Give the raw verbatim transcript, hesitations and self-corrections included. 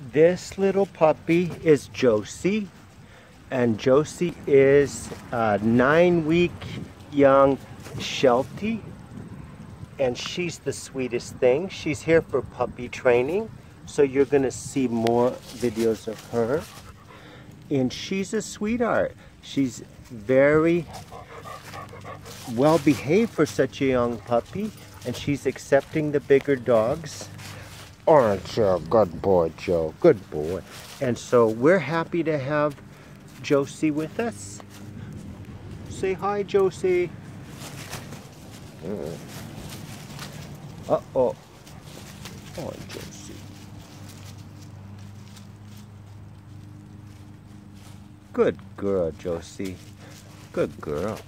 This little puppy is Josie, and Josie is a nine-week young sheltie, and she's the sweetest thing. She's here for puppy training, so you're gonna see more videos of her. And she's a sweetheart. She's very well behaved for such a young puppy, and she's accepting the bigger dogs. Aren't you a good boy, Joe? Good boy. And so we're happy to have Josie with us. Say hi, Josie. Uh-oh. Oh, Josie. Good girl, Josie. Good girl.